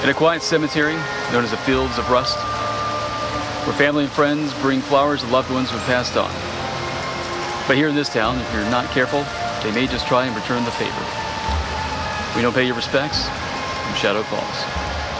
In a quiet cemetery known as the Fields of Rust, where family and friends bring flowers to loved ones who have passed on. But here in this town, if you're not careful, they may just try and return the favor. We don't pay your respects from Shadow Falls.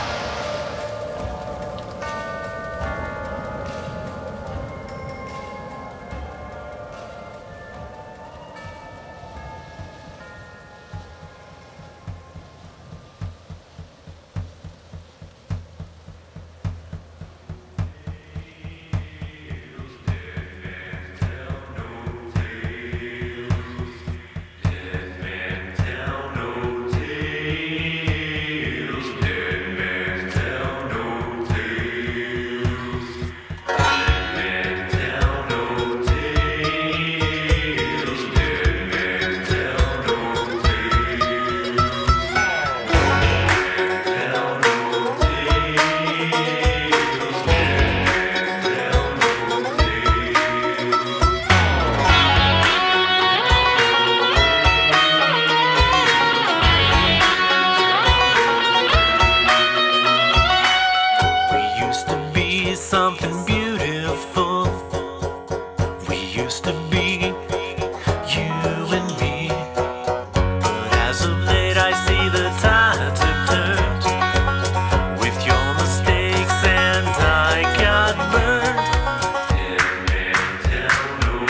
Something beautiful. We used to be you and me, but as of late I see the tides have turned with your mistakes and I got burned. Dead men tell no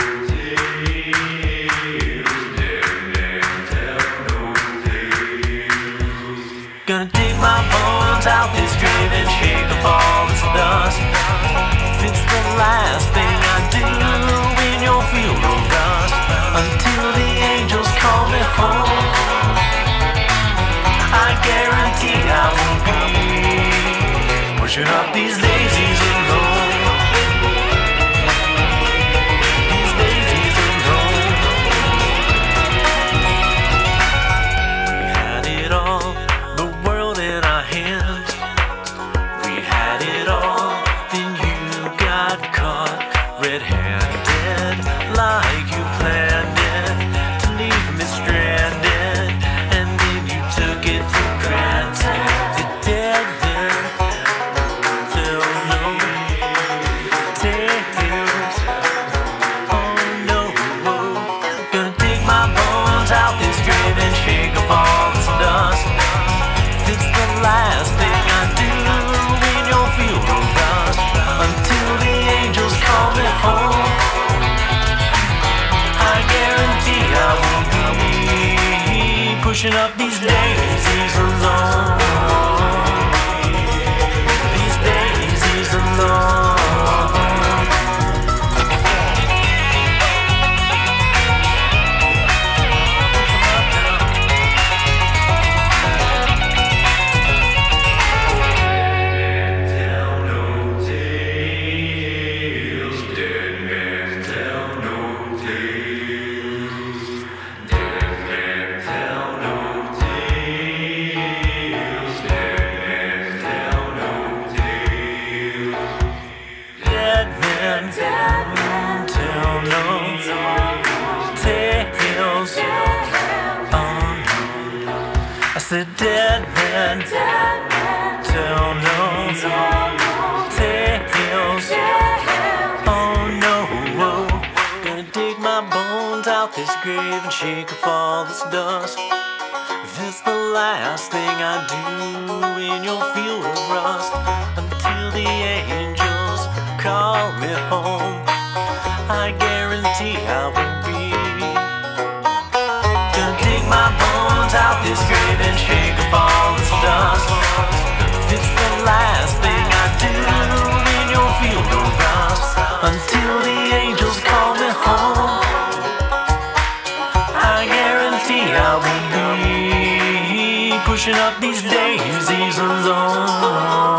tales. Dead men tell no tales. Gonna dig my bones out this grave and shake up all this dust. It's the last thing I do in your field of rust, until the angels call me home. I guarantee I won't be pushing up these daisies alone. These daisies alone. We had it all, the world in our hands. We had it all, then you got caught red-handed, like you planned it, to leave me stranded, and then you took it for granted. You dead then, tell no tales. Oh no, gonna dig my bones out this grave and shake up all this dust. It's the last thing I do in your field of rust, until the angels call me home. I guarantee I won't be pushing up these daisies alone. These daisies alone. Tell no tales. Oh no, I said dead men tell no tales. Oh no, gonna dig my bones out this grave and shake up all this dust. This the last thing I do in your field of rust, until the angels call me home. I guarantee I will be. Gonna dig my bones out this grave and shake up all this dust. It's the last thing I do in your field of rust, until the angels call me home. I guarantee I will be pushing up these daisies alone.